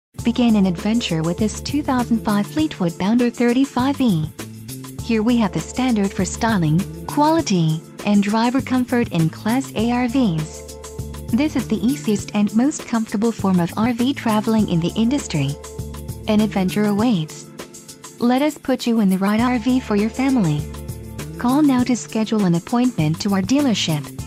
Begin an adventure with this 2005 Fleetwood Bounder 35e. Here we have the standard for styling, quality, and driver comfort in Class A RVs. This is the easiest and most comfortable form of RV traveling in the industry. An adventure awaits. Let us put you in the right RV for your family. Call now to schedule an appointment to our dealership.